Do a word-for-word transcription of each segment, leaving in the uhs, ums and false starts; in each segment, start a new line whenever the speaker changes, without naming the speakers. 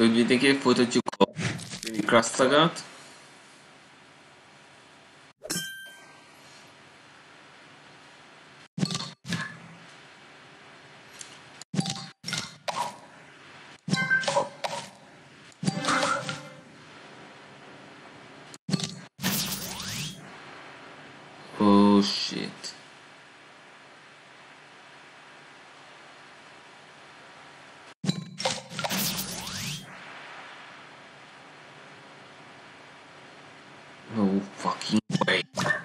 Vidékén folytatjuk a Crash szagát. Oh shit. No fucking way.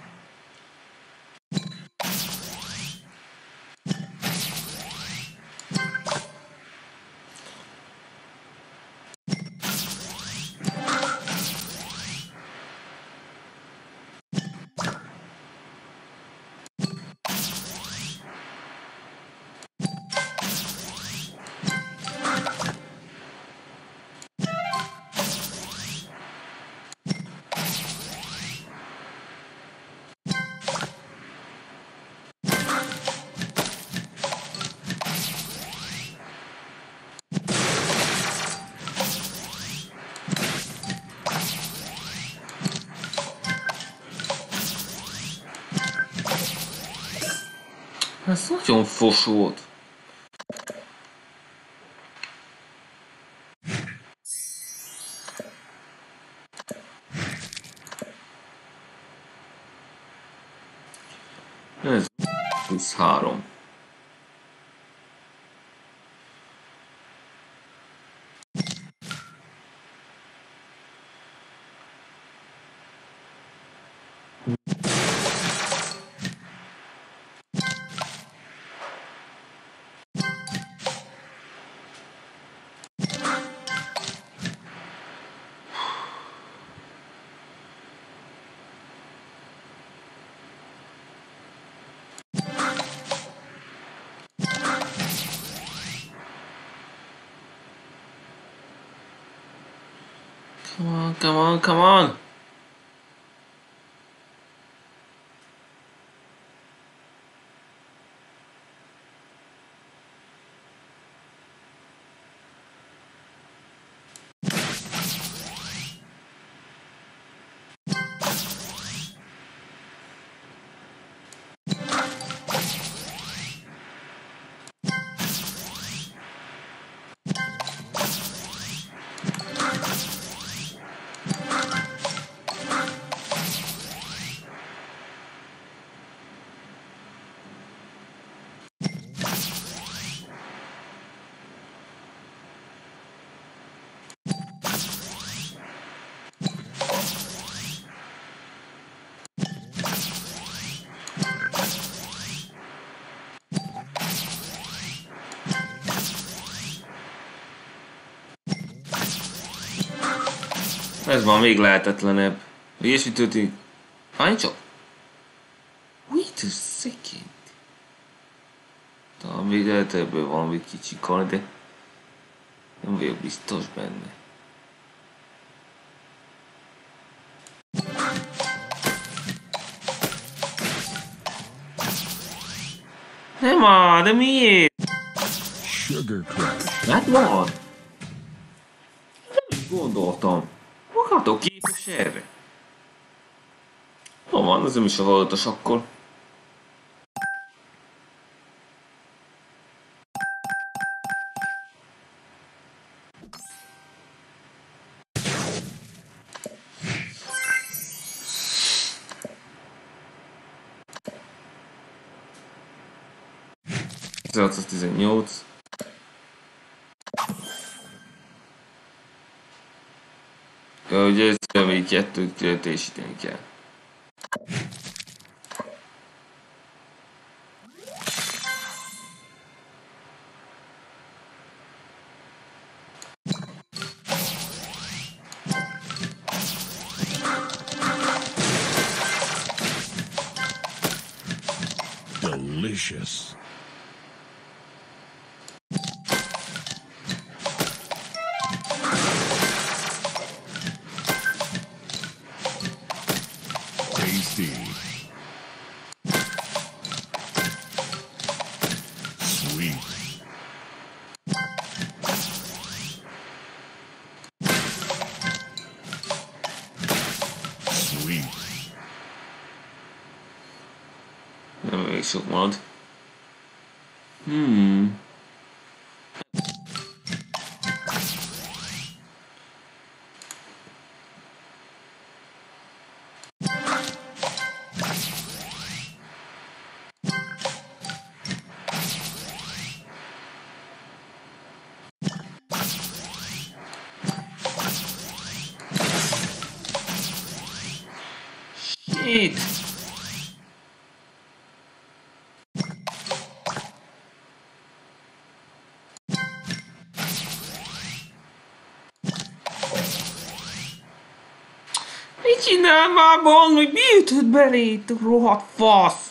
Ez nagyon fos volt. Ez plusz három. Come on, come on, come on! Ez már még lehetetlenebb. Ilyesmi történik. Hány csak? Wait a second. Talán még lehet ebből valami kicsi kar, de nem vagyok biztos benne. Nem áll, de miért?
Sugar Crush.
Hát van. Nem is gondoltam. Magatok képes erre. Ha van, az nem is a voltos akkor. ezerhatszáztizennyolc. Ja, ugye ezt még kettőt teljesíteni kell.
Delicious. Tasty. Sweet.
sok marad. Hmm. Shit! Mit csinál már, Bond, hogy mi ütött belét, rohadt fasz?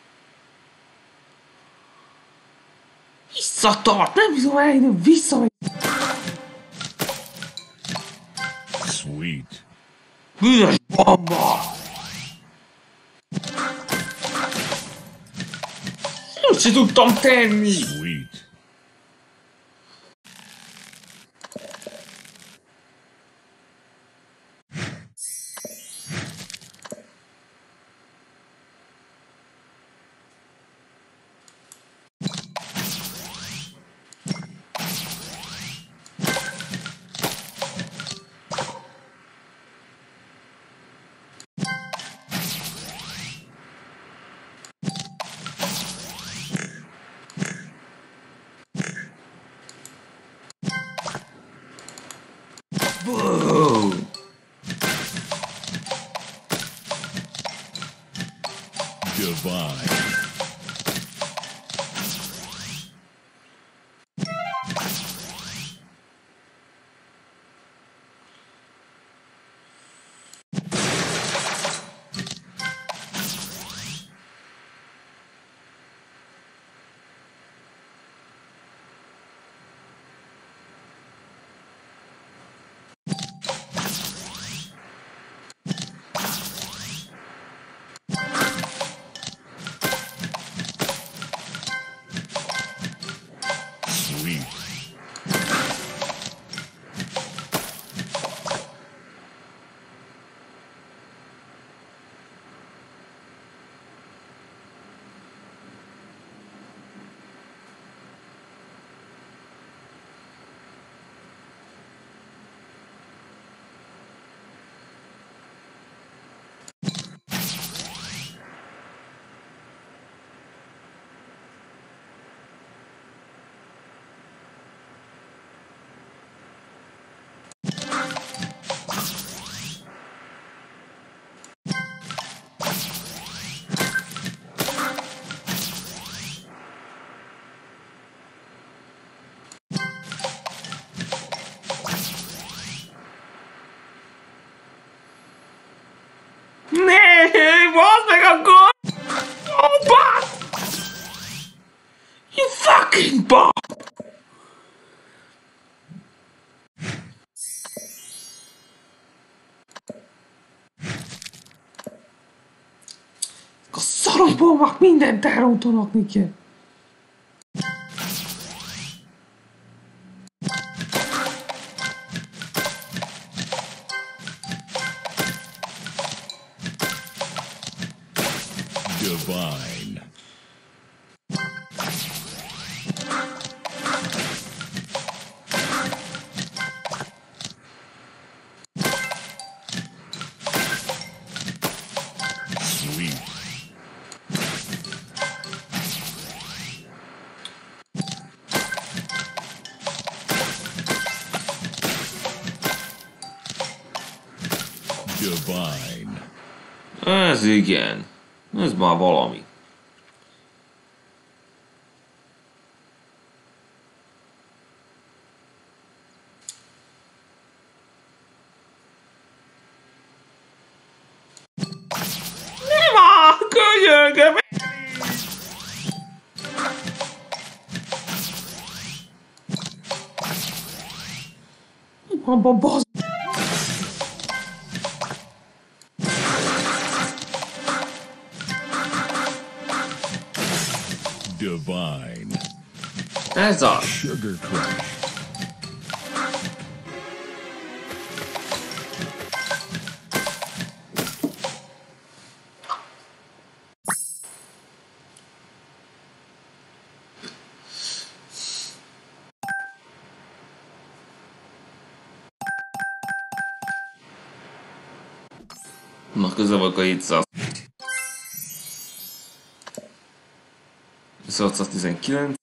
Visszatart, nem tudom eljönni, vissza...
Sweet.
Büdös bomba! Nem se tudtam tenni!
Sweet.
Whoa!
Divine. Sweet.
Nee, bazd meg akkor! Oh, bazd! You fucking bastard! A szaros bombák mindent elrontanak nekem.
Divine. Sweet. Divine.
Ez igen. Ez már valami. Nem áll, könyörgöm! Abba bazd!
Divine.
Ez az!
Sugar Crush.
Na, közel vagyok a hétszáz. hatszáztizenkilenc.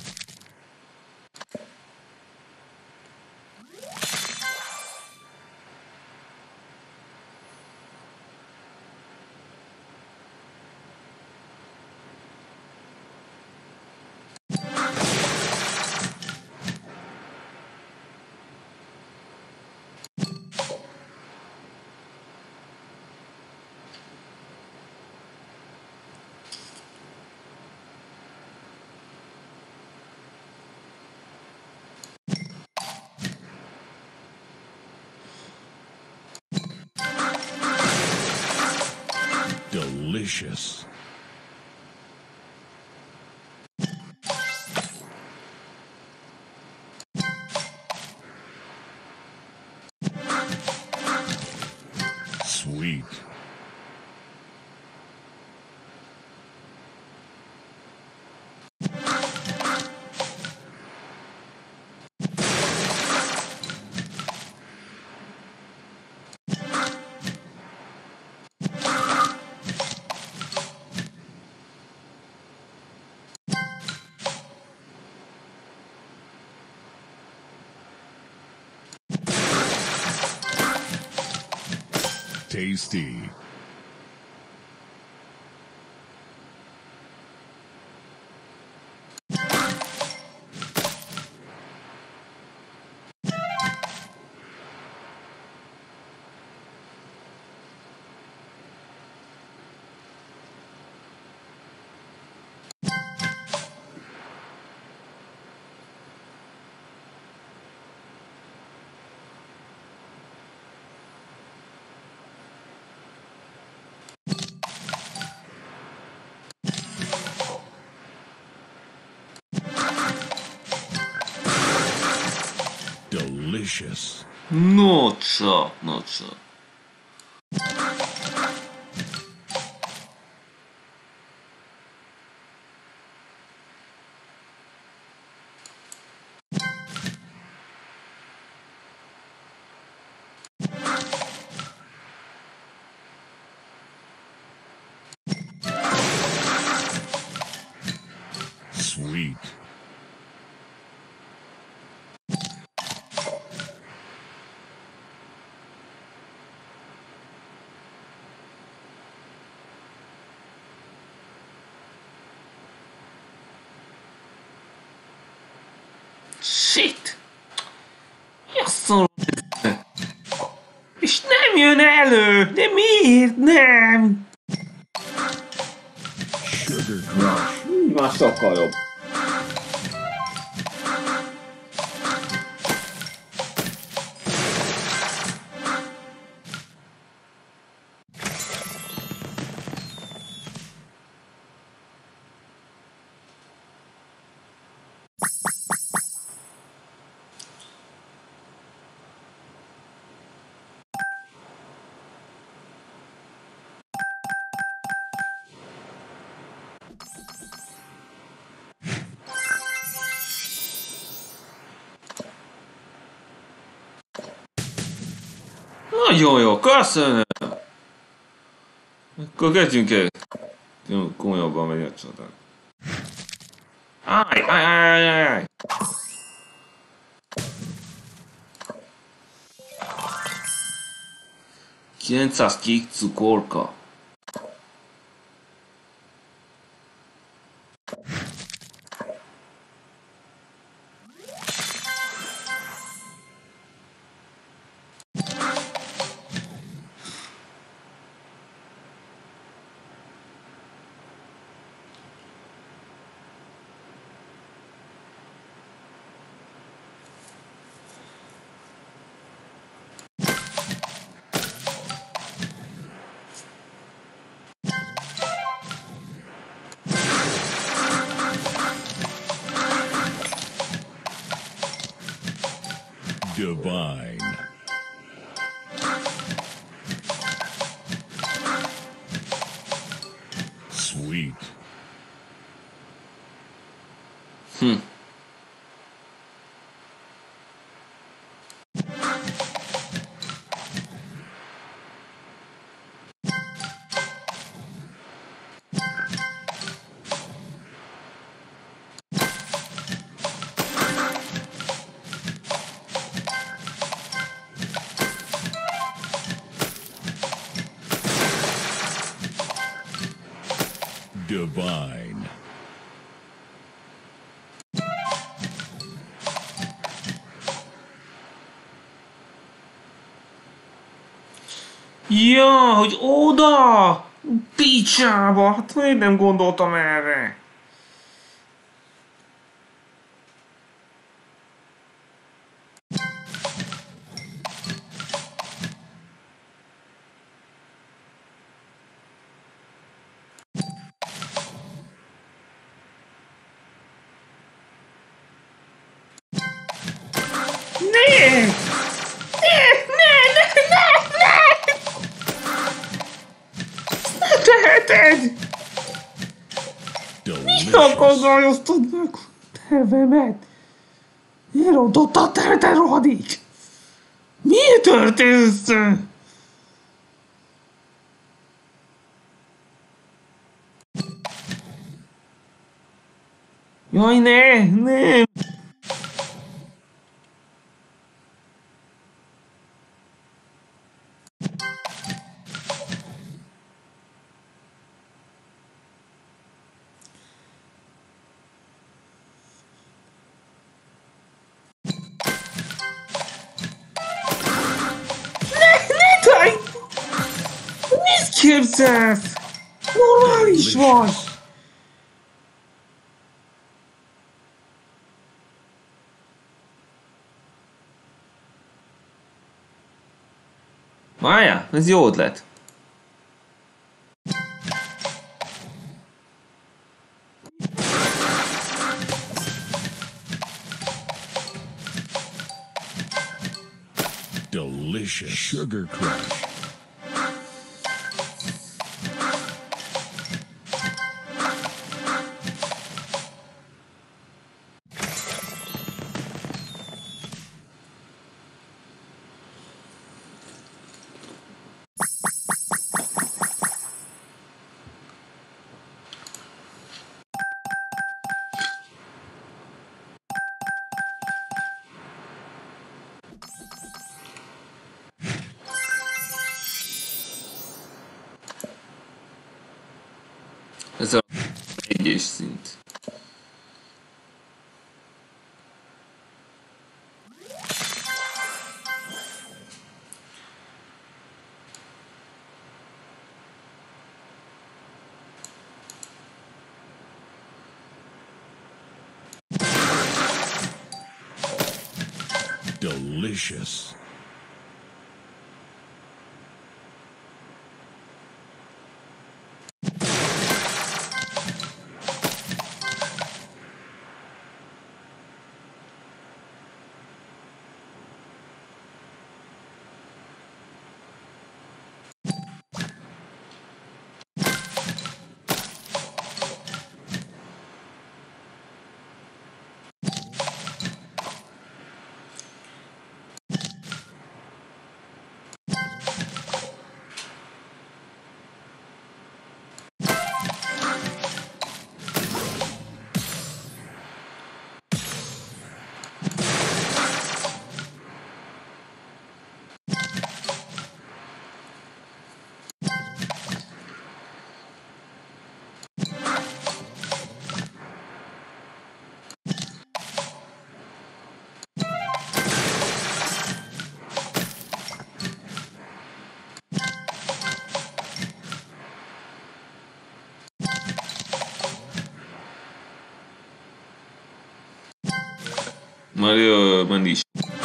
Delicious. Sweet. Tasty. Delicious.
Nocsa, nocsa.
Sweet.
Shit! Mi a szar? És nem jön elő! De miért nem?
Sugar Crush.
Így már sokkal jobb.
Nagyon jó, köszönöm! Akkor kezdjünk el. Komolyabban megy a csatát. Áj, áj, áj, áj, áj! kilencszáz kék cukorka.
Divine. Sweet.
Hm.
Divine.
Ja, hogy oda! Picsába! Hát miért nem gondoltam erre? Ne! Teheted!
Delicious.
Akadályoztad meg a tervemet! Elrontotta a tervet, el rohadék! Miért történt össze? Jaj, ne! Nem! Mit képzelsz? Normális vagy! Várjál, ez jó ötlet.
Delicious. Sugar Crush.
Ez a egyes szint.
Delicious.
Mario Mandis.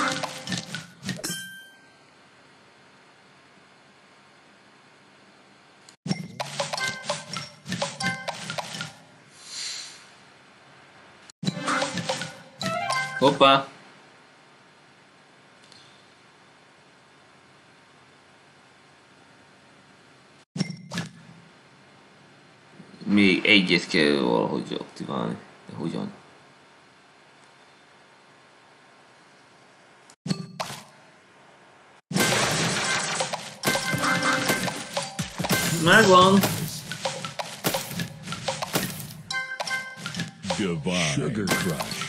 Hoppá! Még egyet kell valahogy aktiválni. De hogyan? Megvan!
Divine. Sugar Crush.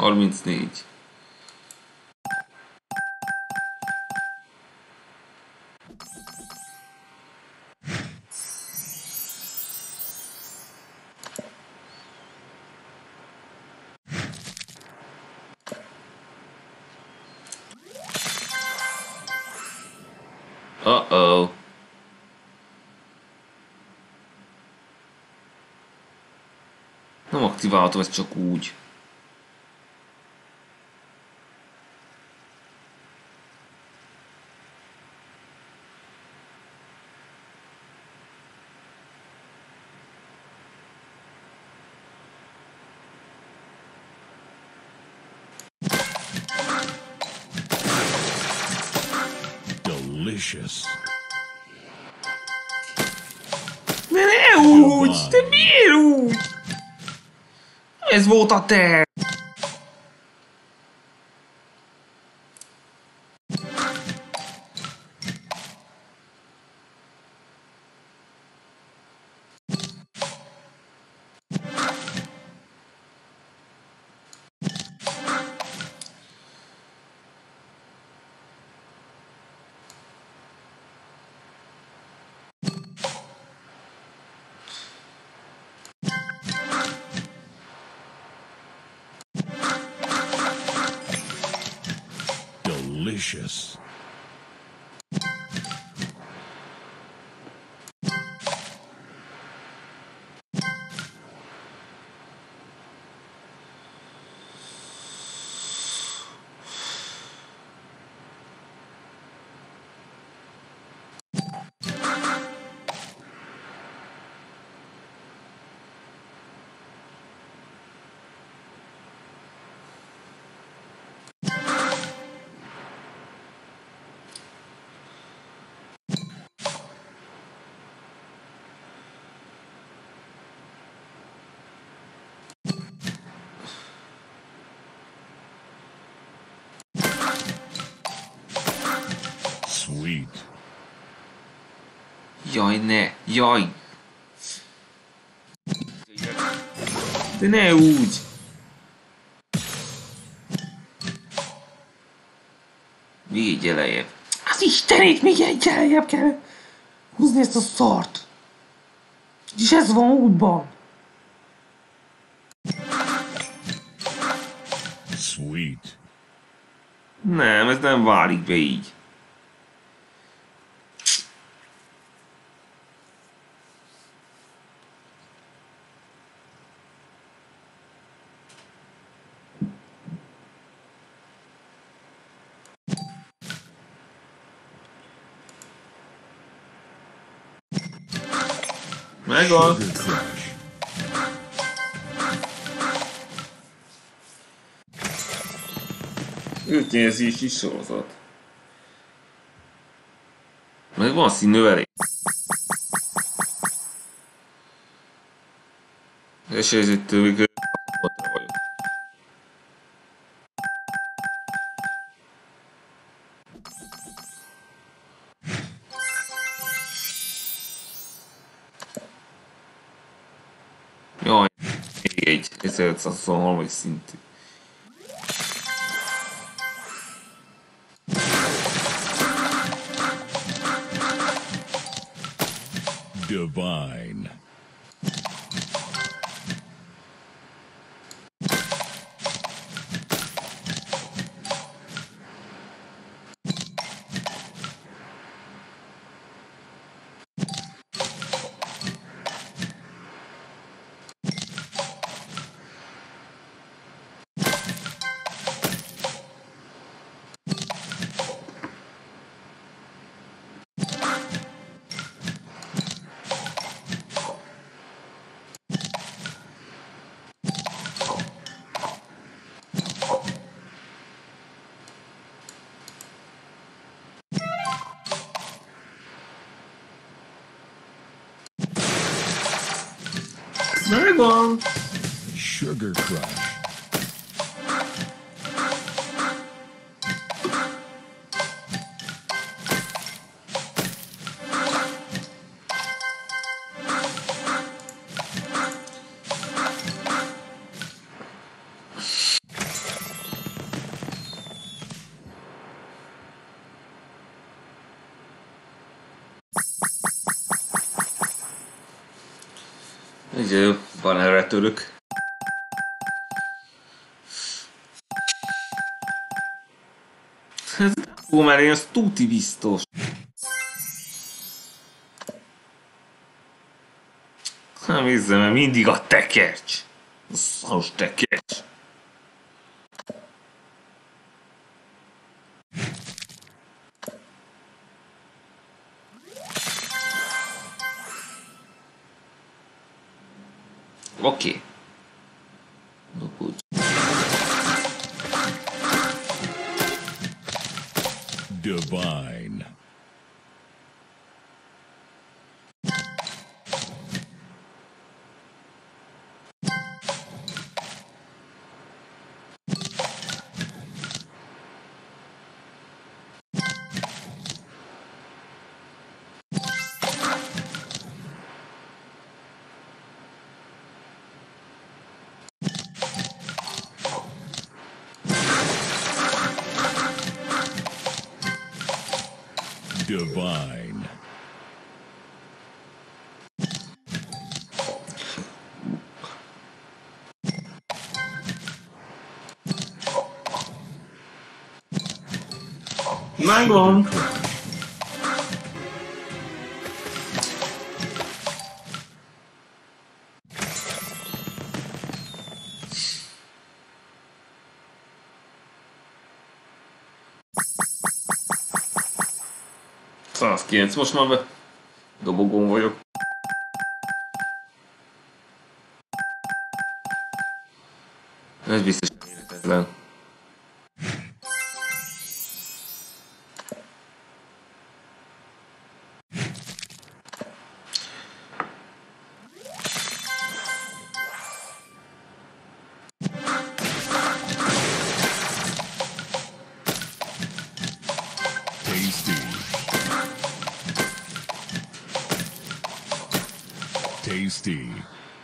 harmincnégy. Uh-oh. Nem aktiválhatom ezt csak úgy.
Delicious.
De ne úgy! Te miért úgy? Ez volt a terv!
Delicious. Sweet.
Jaj, ne! Jaj! De ne úgy! Még egy elejebb. Az Istenét, még egy elejebb kell húzni ezt a szart! És ez van útban!
Sweet.
Nem, ez nem válik be így. Megvan.
Sugar Crush.
Ötnyelzési sorozat. Megvan a színnövelés. Esélyzettől még kontra vagyok. Jaj, még egy ezerötszázhuszonhárom szintű.
Divine.
Megvan!
Sugar Crush.
Ugye, van erre török. Ez nem fogom elérni, az tuti biztos. Nem hiszem, mert mindig a tekercs. A szaros tekercs. Oké. Okay.
Divine. Divine.
Megvan. százkilenc, most már be dobogón vagyok. Ez biztos érhetetlen.
Tasty.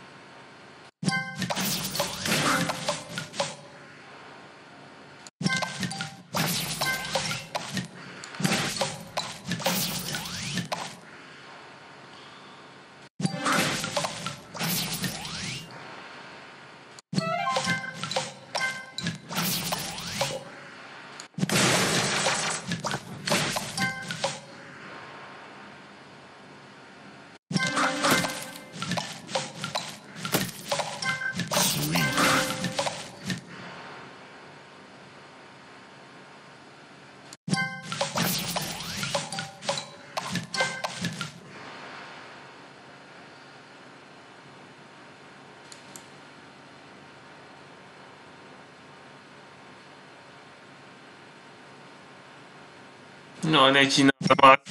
No, ne csinálj már.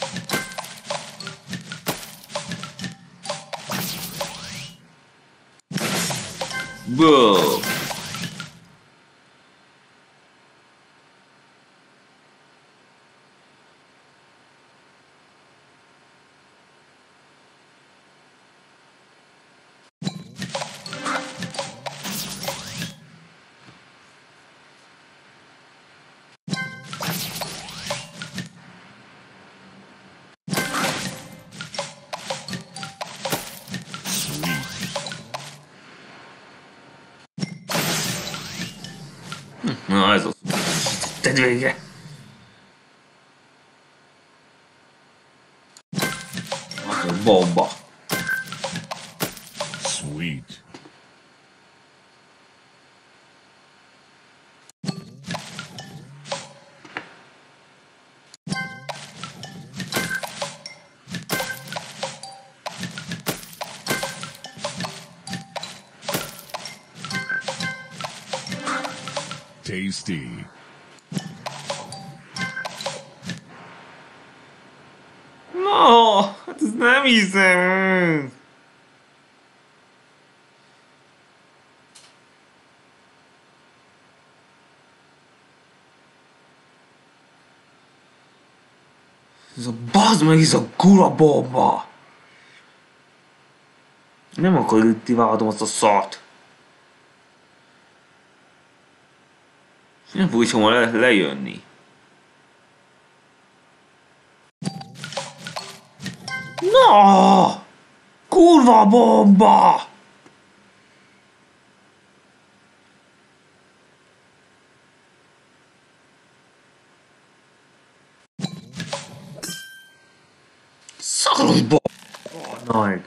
Bro. Na, ez az. Tedd végre. Az a bomba.
Sweet. Tasty.
No, hát ez nem hiszem. Ez a bazd meg, ez a kura bomba. Nem akarjuk kiváltom azt a szart. Nem fog is hova le lejönni. No! Kurva bomba! Nagy.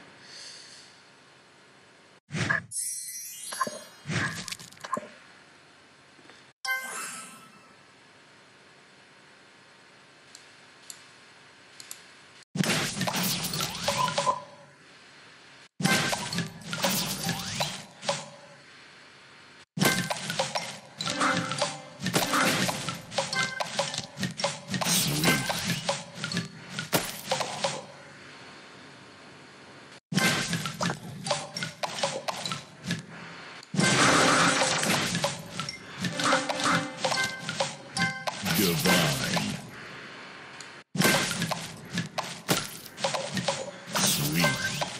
Divine. Sweet.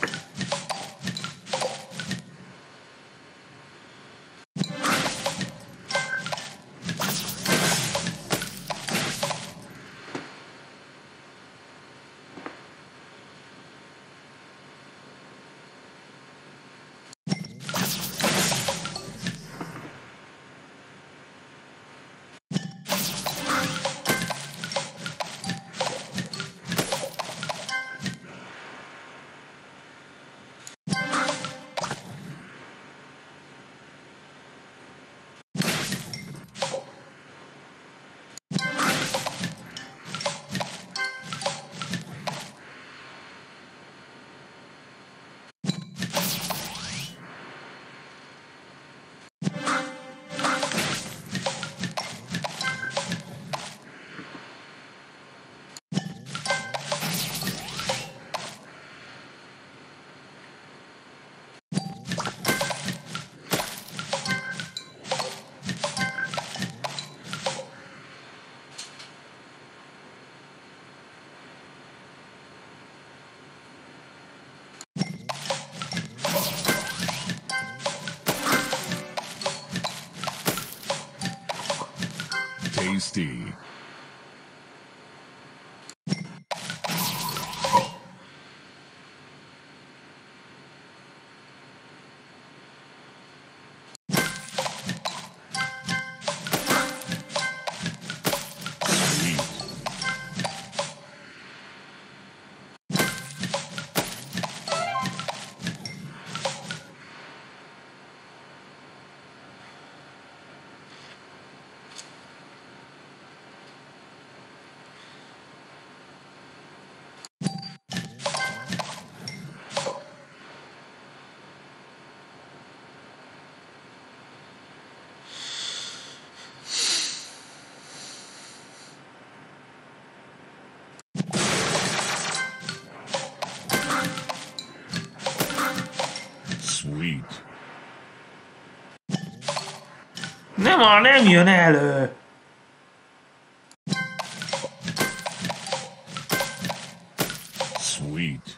Tasty. Sweet.
Nem, már nem jön elő.
Sweet.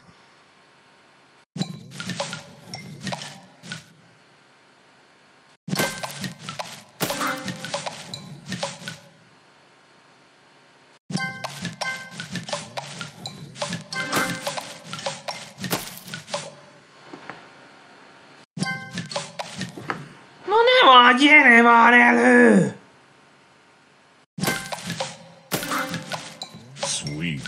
Na nem már, gyere már elő.
Sweet.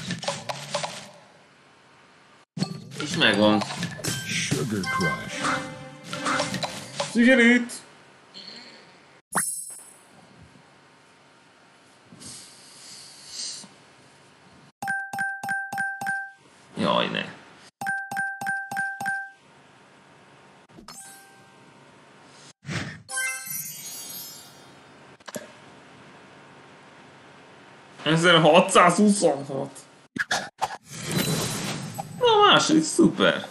És megvan.
Sugar Crush.
Sikerült. Jaj, ne. ezerhatszázhuszonhat. Na második, szuper.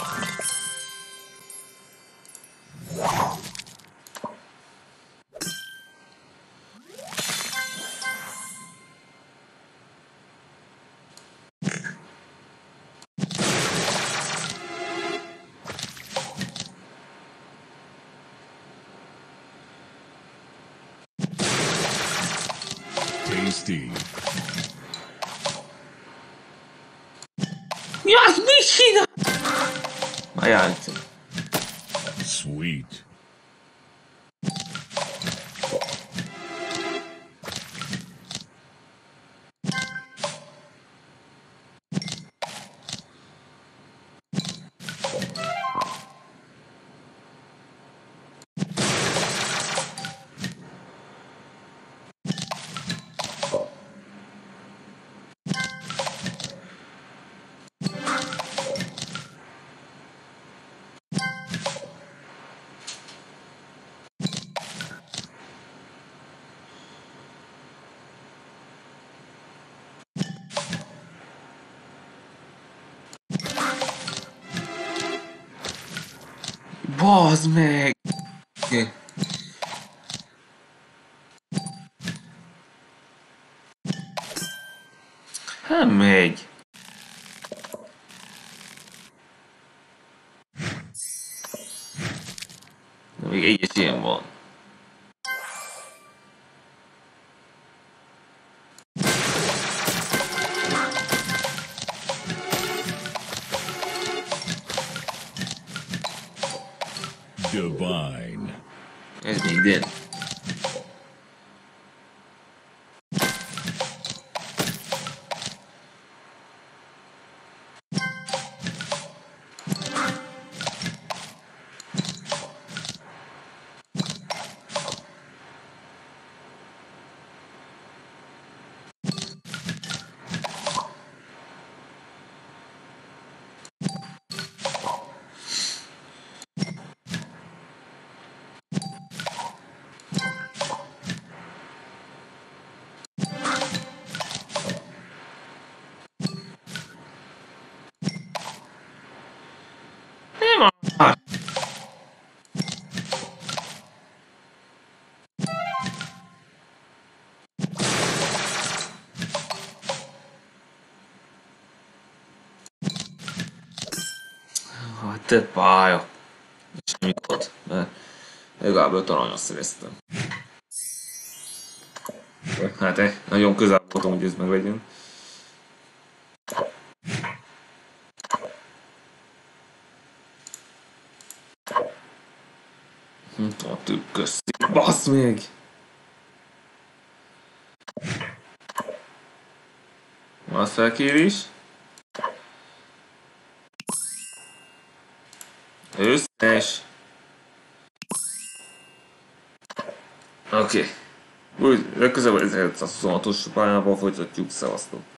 Tasty.
Ja, mit csinál? Na játszom.
Sweet.
Bazd meg! Nem megy. De még egy is ilyen van.
Divine.
Ez minden. Nem akar. Hát te pálya. Semmit volt, mert legalább öt aranyat szereztem. Hát eh, nagyon közel voltam, hogy ez meglegyen. A tükköszik. Bassz még! Van felkérés. Összes. Oké. Okay. Úgy, legközelebb ezerötszázhuszonhatos pályával folytatjuk, szevasztok.